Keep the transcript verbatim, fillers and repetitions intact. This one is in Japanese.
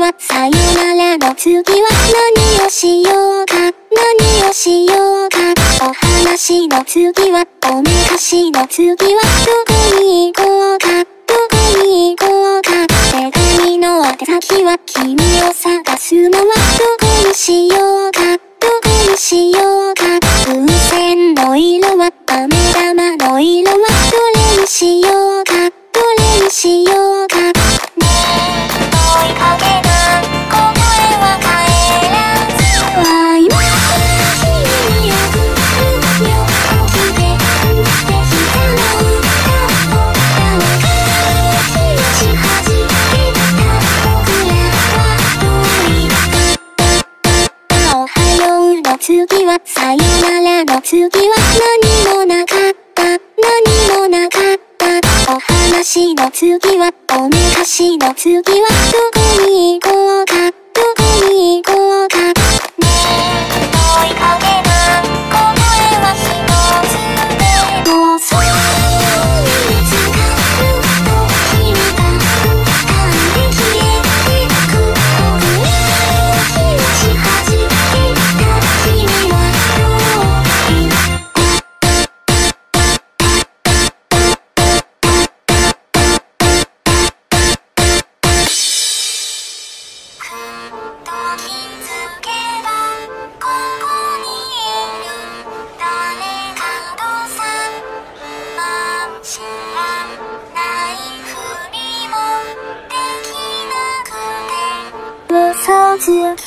はさよならの次は何をしようか、何をしようか。お話の次はおめかしの次はどこに行こうか、どこに行こうか。手紙の宛先は君を探すのはどこにしようか、どこにしようか。風船の色は飴玉の色はどれにしようか、どれにしようか。ねえ問いかけな答えは帰らずは今君に送るよ時で降ってきたの歌を誰かにし始めた僕らはどういったおはようの次はさよならの次は何もなかった、何もなかった。お話の次はおめかしの次はどこに行こうか、どこに行こうか。ねえ問いかけな答えは一つでもそうに見つかると君が浮かんで消えてく僕に気し始めた君はどういった気づけばここにいる誰かとさまあ知らないふりもできなくて嘘つ